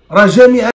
راه جامعه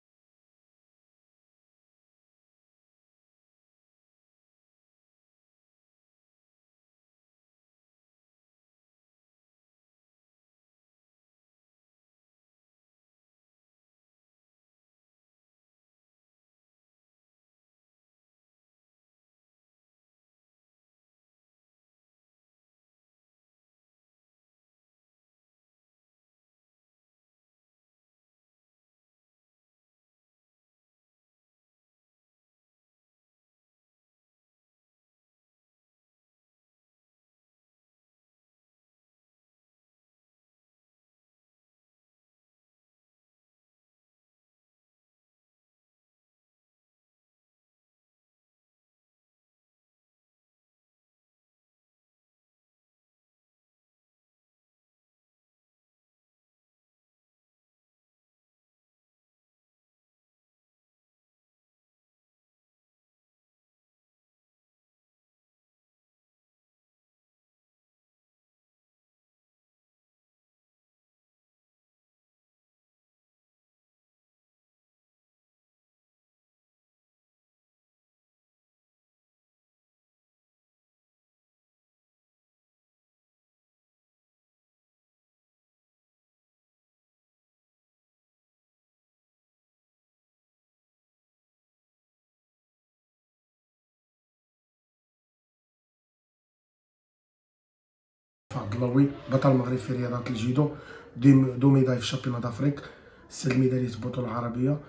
عبدالله بطل المغرب في رياضة الجيدو، دو ميداي في الشامبيونات دافريك، 6 ميداليات في البطولة العربية،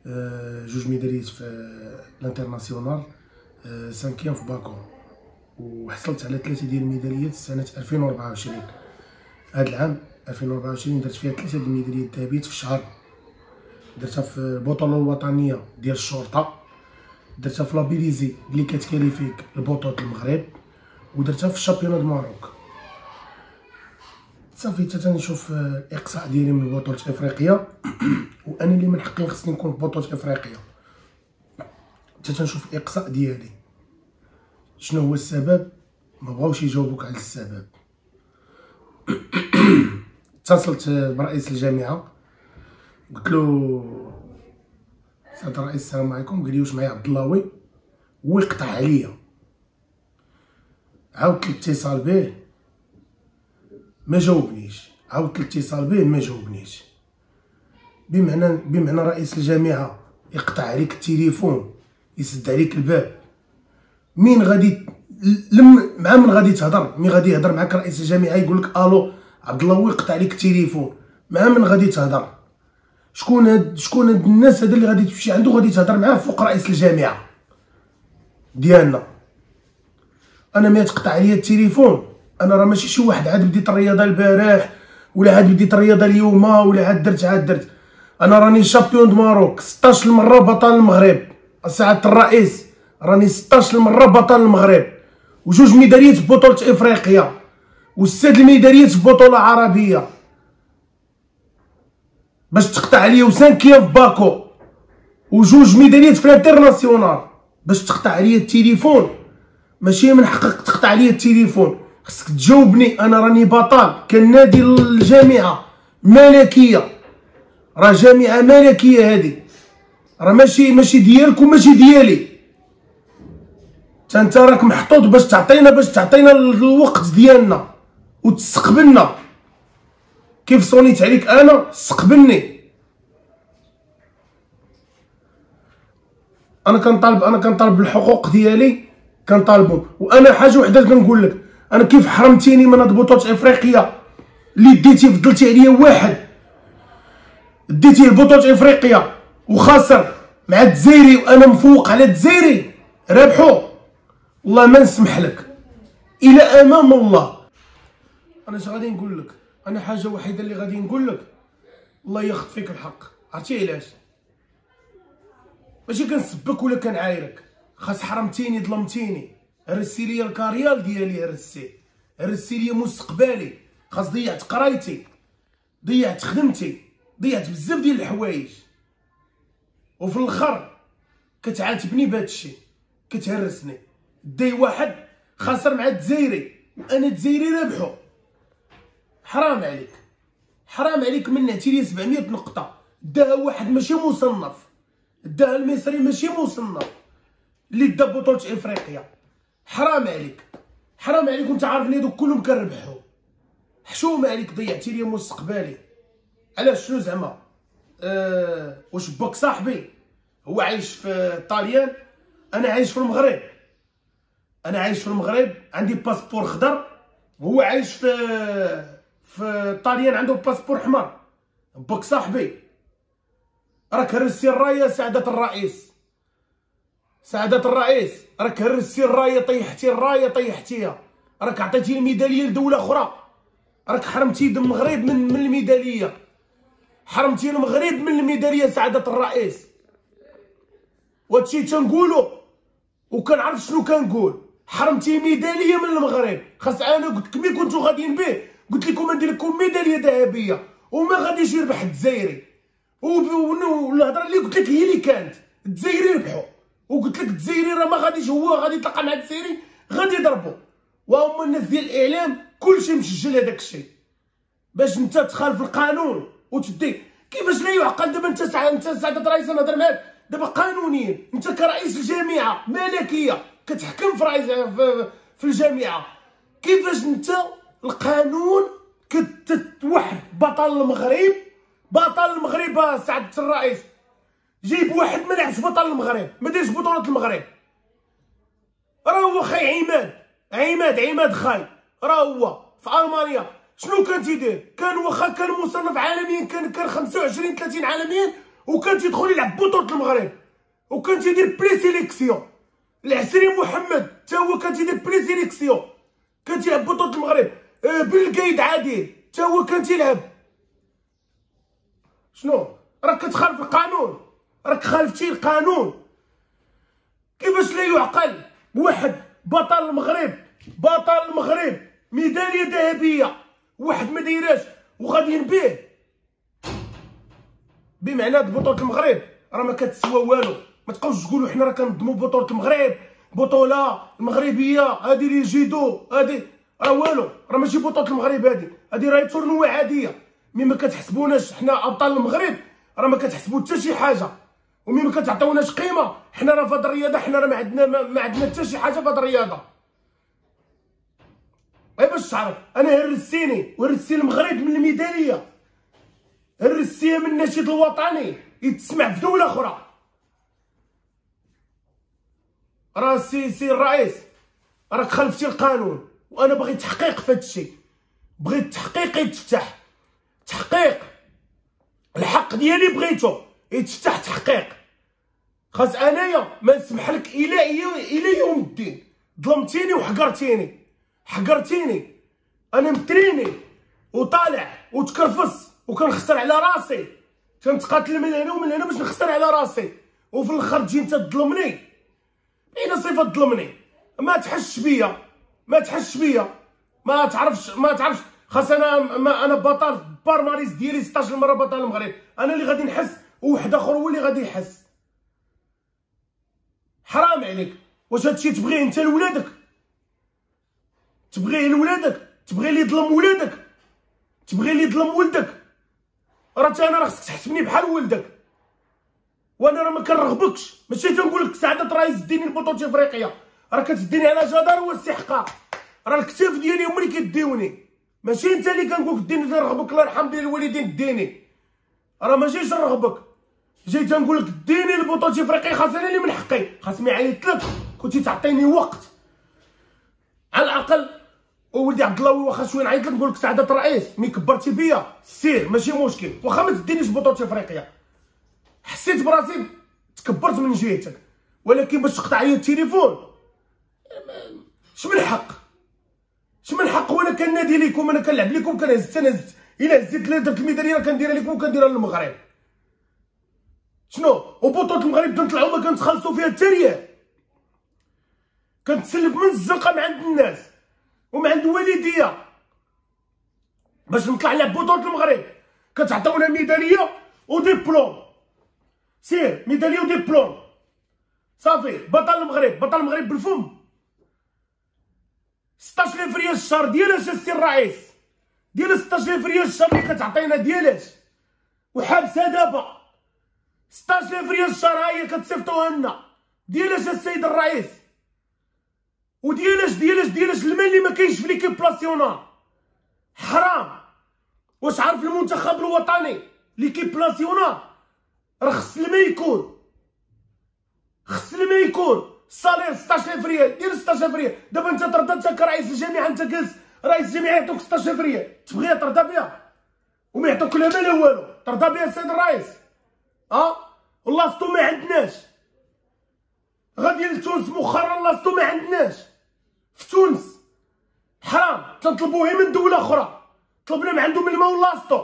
2 ميداليات في الانترناسيونال، 5 في باكو، وحصلت على 3 ديال الميداليات سنة 2024. هاد العام 2024 درت فيها 3 ديال الميداليات الذهبيات في الشهر، درتها في البطولة الوطنية ديال الشرطة، درتها في لابيليزي اللي كتكاليفيك لبطولة المغرب، ودرتها في الشامبيونات ماروك. صافي حتى تنشوف الاقصاء ديالي من بطولة افريقيا، وانا اللي من حقي خصني نكون في بطولة افريقيا. حتى تنشوف الاقصاء ديالي شنو هو السبب، ما بغاوش يجاوبوك على السبب. اتصلت برئيس الجامعة قلت له سعادة الرئيس السلام عليكم، قال لي واش معايا عبدالله ويقطع عليا. عاودت الاتصال به ما جاوبنيش، عاودت الاتصال به ما جاوبنيش. بمعنى رئيس الجامعة يقطع عليك التليفون، يسد عليك الباب. مين غادي مع من غادي تهضر؟ مين غادي يهضر معاك رئيس الجامعة يقول لك الو عبد الله يقطع عليك التليفون؟ مع من غادي تهضر؟ شكون هاد الناس هذا اللي غادي تمشي عنده غادي تهضر معاه فوق رئيس الجامعة ديالنا؟ انا ما يتقطع عليا التليفون، انا راه ماشي شي واحد عاد بديت الرياضه البارح ولا عاد بديت الرياضه اليوم ولا عاد درت. انا راني شامبيون د ماروك 16 مره بطل المغرب. سعاده الرئيس راني 16 مره بطل المغرب، و2 ميداليات في بطوله افريقيا، و6 الميداليات في بطوله عربيه. باش تقطع عليا و5 في باكو، و2 ميداليات في الانترناسيونال، باش تقطع عليا التليفون؟ ماشي من حقك تقطع عليا التليفون، خصك تجاوبني. انا راني بطل، كنادي الجامعه ملكيه، راه جامعه ملكيه هذه، راه ماشي ديالك وماشي ديالي. انت راك محطوط باش تعطينا الوقت ديالنا وتستقبلنا. كيف صونيت عليك انا استقبلني. انا كنطالب بالحقوق ديالي، كنطالبهم. وانا حاجه وحده كنقول لك، انا كيف حرمتيني من هاد بطولة افريقيا اللي ديتي فضلتي عليا واحد، ديتيه لبطولة افريقيا وخاسر مع الجزائري وانا مفوق على الجزائري رابحو، والله ما نسمح لك الى امام الله. انا اش غادي نقول لك؟ انا حاجه وحيده اللي غادي نقول لك، الله ياخذ فيك الحق. عرفتي علاش؟ ماشي كنسبك ولا كنعايرك، خاص حرمتيني ظلمتيني، هرستي ليا الكاريال ديالي، هرستي ليا مستقبلي، خاص ضيعت قرايتي، ضيعت خدمتي، ضيعت بزاف ديال الحوايج، وفي الاخر كتعاتبني بهذا الشيء، كتهرسني. داي واحد خاسر مع الجزائري وانا الجزائري رابحو. حرام عليك، حرام عليك. منعتي لي 700 نقطه، داها واحد ماشي مصنف، داها المصري ماشي مصنف اللي دا بطولة افريقيا. حرام عليك، حرام عليك، وانت عارف لي دوك كلهم كنربحو. حشومه عليك، ضيعتي لي مستقبلي. علاش؟ شنو زعما؟ واش باك صاحبي هو عايش في طاليان، انا عايش في المغرب، انا عايش في المغرب عندي باسبور خضر، وهو عايش في طاليان عنده باسبور حمر. باك صاحبي راك هرستي الرايه سعادة الرئيس، سعادة الرئيس راك هرستي الرايه، طيحتي الرايه طيحتيها، راك عطيتي الميداليه لدوله اخرى، راك حرمتي دم المغرب من الميداليه، حرمتي المغرب من الميداليه سعادة الرئيس. وهادشي تنقولو وكنعرف شنو كنقول، حرمتي ميداليه من المغرب. خاص انا قلت لكم ملي كنتو غاديين به، قلت لكم ندير لكم ميداليه ذهبيه وما غاديش يربح الجزائري. والهضره اللي قلت لك هي اللي كانت، الجزائري ربحوا، وقلت لك الجزائري راه ما غاديش، هو غادي يتلاقى مع الجزائري غادي يضربوا. وهما الناس ديال الاعلام كلشي مسجل هذاك الشيء باش انت تخالف القانون وتدي. كيفاش لا يعقل؟ دابا انت سعادة الرئيس نهضر معاك دابا قانونيا، انت كرئيس الجامعه ملكيه كتحكم في الجامعه، كيفاش انت القانون كتوحد بطل المغرب؟ بطل المغرب سعادة الرئيس جايب واحد ما لعبش بطل المغرب، ما دارش بطولة المغرب. راه هو خاي عماد خاي، راه هو في المانيا شنو كان تيدير؟ كان واخا كان مصنف عالميا، كان 25 30 عالميا، وكان تيدخل يلعب بطولة المغرب، وكان تيدير بري سيليكسيون. العسري محمد تا هو كان تيدير بري سيليكسيون، كان تيلعب بطولة المغرب. بالقايد عادل تا هو كان تيلعب. شنو؟ راك كتخالف القانون، راك خالفتي القانون. كيفاش لا يعقل؟ واحد بطل المغرب ميداليه ذهبيه، واحد ما دايراش وغاديين به بمعنى بطولة المغرب راه ما كتسوى والو. ما تبقاوش تقولوا حنا راه كنظموا بطولة المغرب، بطولة المغربيه هادي اللي جيدو، هادي راه والو، راه ماشي بطولة المغرب، هادي راهي تورنوا عاديه. مي ما كتحسبوناش حنا ابطال المغرب، راه ما كتحسبوا حتى شي حاجه، ومي ما كتعطيوناش قيمه. حنا راه في هاد الرياضه، حنا راه ما عندنا حتى شي حاجه في هاد الرياضه. غير باش تعرف، انا هرستيني وهرستي المغرب من الميداليه، هرستيها من النشيد الوطني يتسمع في دوله اخرى. راه سي الرئيس راك خالفتي القانون، وانا بغيت تحقيق في هاد الشيء، بغيت تحقيق يتفتح، تحقيق الحق ديالي بغيتو يتفتح تحقيق. خاص انايا ما نسمح لك الى يوم الدين. ظلمتيني وحقرتيني، انا متريني وطالع وتكرفص وكنخسر على راسي، كنتقاتل من هنا ومن هنا باش نخسر على راسي، وفي الاخر تجي انت تظلمني. اين صفه تظلمني؟ ما تحسش بيا، ما تعرفش. خاص انا بطل بارماريس ديالي 16 مره بطل المغرب، انا اللي غادي نحس وواحد اخر هو اللي غادي يحس. حرام عليك. واش هادشي تبغيه انت لولادك؟ تبغيه لولادك؟ تبغي اللي يظلم ولادك؟ تبغي اللي يظلم ولدك؟ راه انا خصك تحسبني بحال ولدك، وانا راه ما كنرغبكش. ماشي كنقول لك سعادة الرئيس ديني لبطولة افريقيا، راه كتديني على جدار واستحقاق، راه الكتاف ديالي هما اللي كيديوني، ماشي انت اللي كنقول لك ديني نرغبك. الله يرحم ديال الوالدين ديني، راه ما جايش نرغبك، جاي تنقول لك ديني لبطولة افريقيا. خاص انا اللي من حقي، خاص ملي عيطت لك كنتي تعطيني وقت على الاقل. وولدي عبد الله واخا شويه نعيط لك نقول لك سعادة الرئيس ملي كبرتي بيا سير ماشي مشكل، واخا ما تدينيش بطولة افريقيا. حسيت براسي تكبرت من جهتك، ولكن باش تقطع لي التليفون شمن حق وانا كنادي لكم، انا كنلعب لكم، كنهز الا هزيت لي درت الميداليه كنديرها لكم وكنديرها للمغرب. شنو؟ وبطولة المغرب كنطلعوا ما كنتخلصوا فيها حتى ريال، كنتسلف من الزنقه من عند الناس ومن عند والديا باش نطلع لعب بطولة المغرب. كتعطيونا ميداليه وديبلوم، سير ميداليه وديبلوم صافي. بطل المغرب بالفم. 16 فبراير الشهر ديالاش السي الرئيس؟ ديال 16 فبراير الشهر اللي كتعطينا ديالاش؟ وحابسه دابا 16 فبراير الشهر ها هي كتصيفطوها لنا. ديالاش السيد الرئيس؟ وديالاش المال اللي ما كاينش في ليكيب ناسيونال؟ حرام. واش عارف المنتخب الوطني ليكيب ناسيونال راه خص الماء يكون الصالير 16 فبراير. دير 16 فبراير. دابا انت ترضى انت كرئيس الجامعه، انت جالس رئيس الجامعه يعطوك 16 فبراير تبغيها ترضى بها وما يعطوك لا ما لا والو؟ ترضى بها السيد الرئيس؟ لاصتو ما عندناش. غادي لتونس مؤخرا لاصتو ما عندناش في تونس. حرام تنطلبوه من دوله اخرى. طلبنا من عندهم الماء ولاصتو.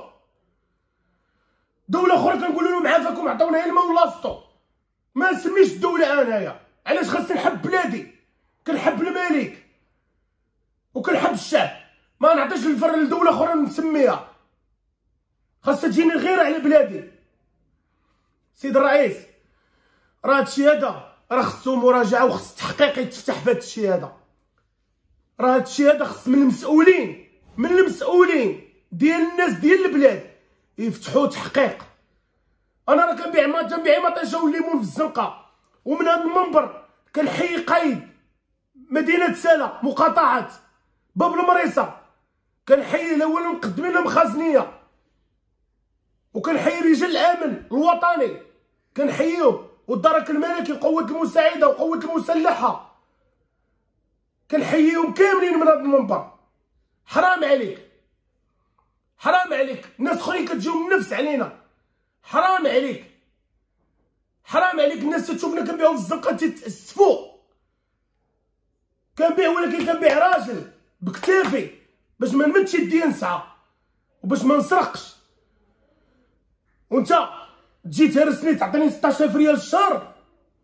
دوله اخرى كنقولوا لهم عافاكم عطونا الماء ولاصتو. ما نسميش الدوله انايا. علاش خاصني نحب بلادي؟ كنحب الملك وكنحب الشعب، ما نعطيش الفر لدوله اخرى نسميها. خاصها تجيني غير على بلادي. سيد الرئيس راه هادشي هذا راه خصو مراجعه وخص تحقيق يتفتح في هادشي هذا. راه هادشي هذا خص من المسؤولين ديال الناس ديال البلاد يفتحوا تحقيق. انا راه كنبيع مطيشه والليمون في الزنقه، ومن هذا المنبر كنحيي قايد مدينه سلا مقاطعه باب المريصه، كنحيي الاول مقدمين لهم خازنيه، وكنحيي رجال الامن الوطني كنحييهم، والدرك الملكي وقوة المساعده وقوة المسلحه كنحييهم كاملين من هذا المنبر. حرام عليك الناس اخرين كتجيو من نفس علينا. حرام عليك الناس تشوفنا كنبيعو في الزنقه تتاسفوا. كنبيع ولكن كنبيع راجل بكتافي باش ما نمدش يدي نسعى وباش ما نسرقش. وانت تجي تهرسني تعطيني 16 ريال الشهر.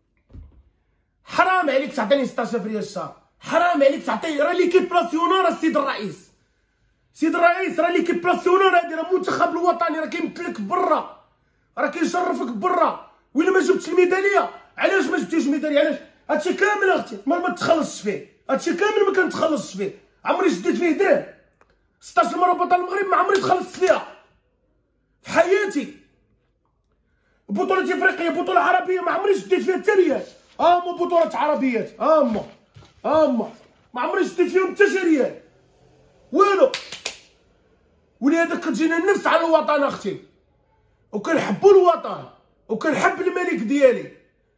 حرام عليك تعطيني 16 ريال الشهر. حرام عليك تعطي. راه ليكيب ناسيونال السيد الرئيس. راه ليكيب ناسيونال هادي راه المنتخب الوطني راه كيمثلك برا، راه كيشرفك برا. وإلا ما جبتش الميداليه علاش ما جبتيش الميداليه؟ علاش؟ هادشي كامل اختي ما تخلصش فيه. هادشي كامل ما كنتخلصش فيه. عمري شديت فيه درهم. 16 مره بطل المغرب ما عمري تخلصت فيها في حياتي. بطولة افريقيا بطولة عربية ما عمري شديت فيها حتى ريال. بطولات عربيات ما عمري شديت فيهم حتى شي ريال والو. ولهذا كتجينا النفس على الوطن اختي، وكنحبوا الوطن وكنحب الملك ديالي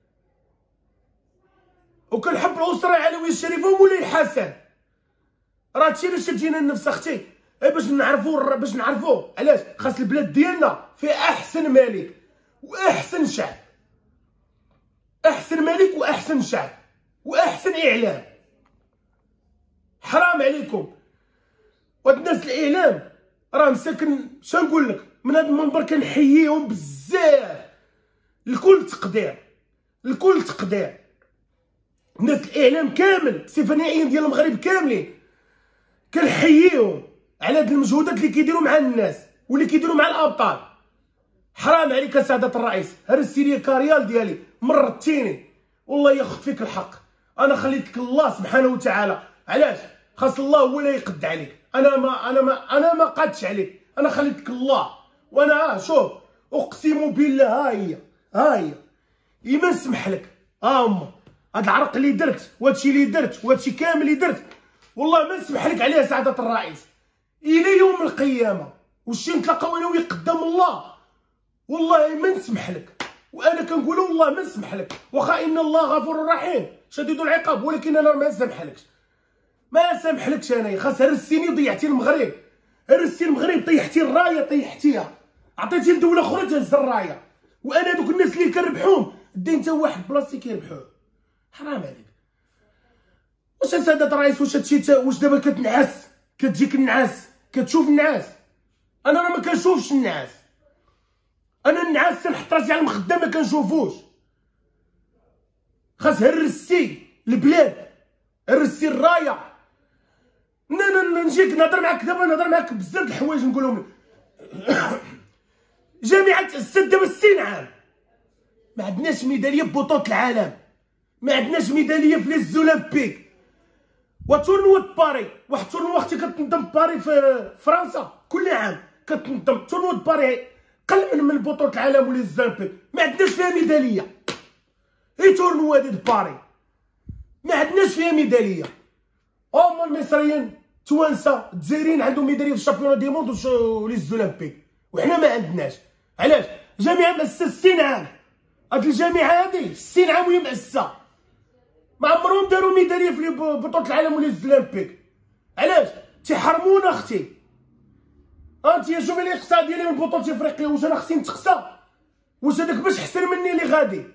وكنحب الاسره العلويه الشريفه ومولاي الحسن. راه هادشي علاش كتجينا النفس اختي، باش نعرفوا علاش خاص البلاد ديالنا فيها احسن ملك واحسن شعب. احسن ملك واحسن شعب واحسن اعلام. حرام عليكم. وهاد الناس الاعلام راه مساكن شنقول لك من هذا المنبر كنحييهم بزاف. الكل تقدير الناس الاعلام كامل السيفانيين ديال المغرب كاملين كنحييهم على هاد المجهودات اللي كيديروا مع الناس واللي كيديروا مع الابطال. حرام عليك يا سعاده الرئيس. هرستي لي كاريال ديالي مرتيني والله ياخذ فيك الحق. انا خليتك الله سبحانه وتعالى. علاش؟ خاص الله هو اللي يقد عليك. انا ما قادش عليك. انا خليتك الله. وانا شوف اقسم بالله ها هي ما نسمح لك. هاد العرق اللي درت وهادشي اللي درت وهادشي كامل اللي درت والله ما نسمح لك عليه سعاده الرئيس الى يوم القيامه. وشي نتلاقاو انا وياك قدام الله والله ما نسمح لك. وانا كنقول والله ما نسمح لك. واخا ان الله غفور رحيم شديد العقاب، ولكن انا ما نسامحلكش انايا. خاص هرستيني ضيعتي المغرب. طيحتي الرايه طيحتيها، عطيتي لدوله اخرى تهز الرايه. وانا دوك الناس اللي كنربحوهم دي انت واحد بلاصتي كيربحوه. حرام عليك. واش سعاده الرئيس واش دابا كتنعس كتجيك النعاس كتشوف النعاس؟ انا راه ما كنشوفش النعاس. انا النعاس تنحط راسي على المخده ما كنشوفوش. خاص هرستي البلاد هرستي الرايه. نجيك نهضر معاك دابا نهضر معاك بزاف د الحوايج نقولهم. جامعه السد دابا 60 عام ما عندناش ميداليه ببطوله العالم، ما عندناش ميداليه في لي زولمبيك. وتورنوا باري واحد تورنوا اختي كتنظم باري في فرنسا كل عام كتنظم تورنوا باري قل من بطولة العالم ولا الزامبيك ما عندناش فيها ميدالية. اي تورنوا هادي باري ما عندناش فيها ميدالية. هما المصريين توانسة الجزائريين عندهم ميدالية في الشامبيون دي موند ولي زولمبيك وحنا ما عندناش. علاش؟ جامعة مأسسة 60 عام. هاد الجامعة هادي 60 عام وهي مأسسة ما عمرهم داروا ميدالية في بطولة العالم ولا الزولمبيك. علاش؟ تيحرمونا اختي. انت شوفي الاقصاء ديالي من بطولة افريقيا واش انا خصني نتقصى؟ واش هذاك باش احسن مني اللي غادي؟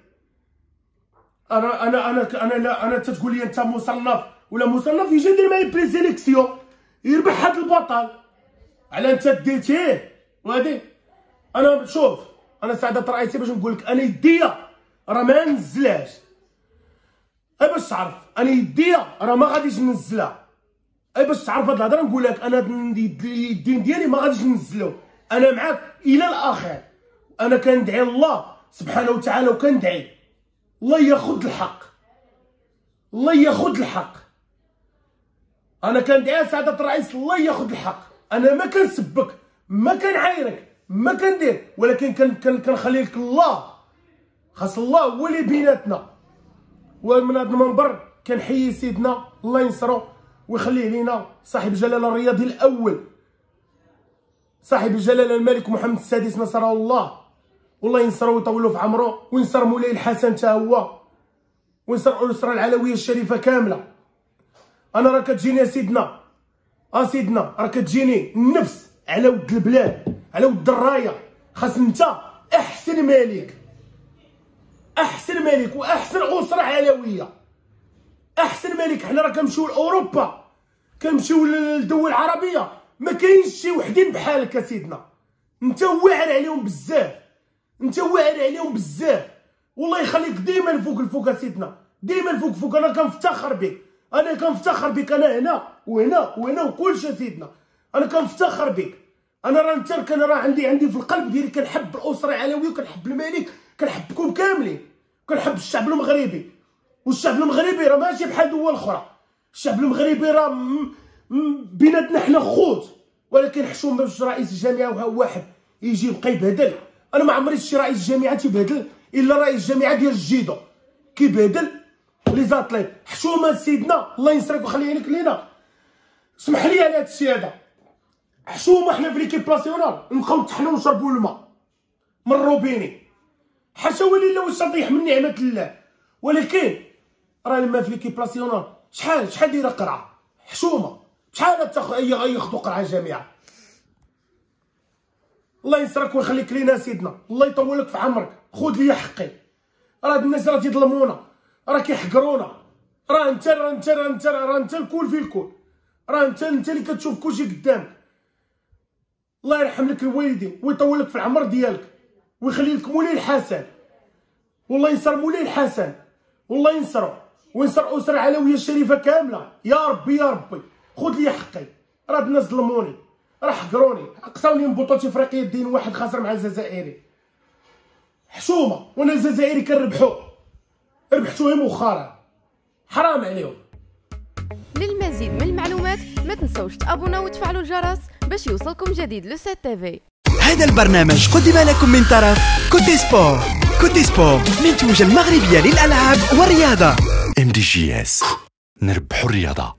انا تتقول لي انت مصنف ولا مصنف يجي يدير معايا بريزيليكسيون يربح هاد البطل على انت ديتيه وهادي. انا شوف انا سعادة رئيسي باش نقول لك انا يديا راه ما نزلاش اي باش تعرف انا يديا راه ما غاديش ننزلها اي باش تعرف هاد الهضره نقول لك انا الدين ديالي ما غاديش ننزلو. انا معاك الى الاخر. انا كندعي الله سبحانه وتعالى وكندعي الله ياخذ الحق الله ياخذ الحق. انا كندعي سعادة الرئيس الله ياخذ الحق. انا ما كنسبك ما كنعايرك ما كندير ولكن كنخلي لك الله. خاص الله هو اللي بيناتنا. ومن هذا المنبر كنحيي سيدنا الله ينصرو ويخليه لينا صاحب الجلاله الرياضي الاول صاحب الجلاله الملك محمد السادس نصره الله والله ينصرو ويطولوا في عمره وينصر مولاي الحسن حتى هو وينصر الاسره العلويه الشريفه كامله. انا راه كتجيني سيدنا سيدنا راه كتجيني النفس على ود البلاد على ود الرايه. خاص انت احسن ملك واحسن اسره علويه احسن ملك. حنا راه كنمشيو لاوروبا كنمشيو للدول العربيه ما كاينش شي وحدين بحالك يا سيدنا. انت واعر عليهم بزاف والله يخليك ديما الفوق يا سيدنا ديما الفوق. انا كنفتخر بك انا هنا وهنا وكلشي يا سيدنا. انا كنفتخر بك. انا راه انت راه عندي في القلب ديالي كنحب الاسره العلويه وكنحب الملك كنحبكم كاملين كنحب الشعب المغربي. والشعب المغربي راه ماشي بحال دول اخرى. الشعب المغربي راه بيناتنا حنا خوت ولكن حشوم باش رئيس الجامعه واحد يجي يبقى يبهدل. انا ما عمري شي رئيس جامعه تيبهدل الا رئيس جامعه ديال الجيدو كيبهدل لي زاتليت. حشومه سيدنا الله ينصرك ويخليه لك لينا. اسمح لي على هذا الشيء هذا حشومه. حنا في ليكيب ناسيونال نبقاو نطحنوا ونشربوا الماء من الروبيني حاشا ولله واش طيح من نعمه الله. ولكن راه لما في ليكيب ناسيونال شحال دايره قرعه حشومه شحال ياخذوا قرعه جامعه. الله ينصرك ويخليك لينا سيدنا الله يطول لك في عمرك. خذ لي حقي. راه الناس راه تيظلمونا راه كيحقرونا. راه انت الكل في الكل. راه انت اللي كتشوف كلشي قدامك. الله يرحم لك الوالدين ويطول لك في العمر ديالك ويخلي لك مولاي الحسن. والله ينصر مولاي الحسن والله ينصرو وينصر اسره علويه الشريفه كامله. يا ربي خذ لي حقي. راه الناس ظلموني راه حقروني قصاوني من بطوله افريقيا الدين واحد خاسر مع الجزائري حشومه وانا الجزائري ربحتوه مؤخرا حرام عليهم. للمزيد من المعلومات ما تنسوش تابوناو وتفعلوا الجرس باش يوصلكم جديد لو 7 تيفي. هذا البرنامج قدم لكم من طرف كوتي سبور منتوجة المغربية للألعاب والرياضة. MDGS نربحوا الرياضة.